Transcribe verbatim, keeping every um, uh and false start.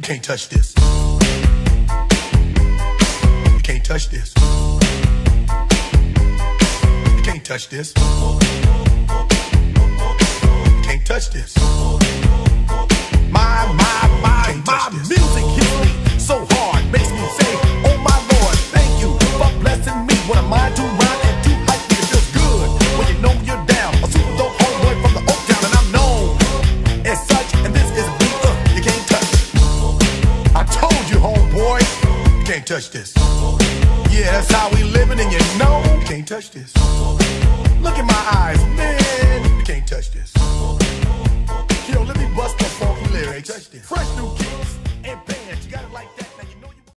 can't touch this. You can't touch this. You can't touch this. You can't touch this. My, my, my, my music hits me so hard, makes me say, oh my Lord, thank you for blessing me. What am I to rhyme and to hype me? It feels good when you know you're down. A super dope homeboy from the Oak Town, and I'm known as such. And this is a beat uh, you can't touch. I told you, homeboy, you can't touch this. Yeah, that's how we living, and you know you can't touch this. Look in my eyes, man, you can't touch this. Yo, let me bust the funky lyrics. Fresh new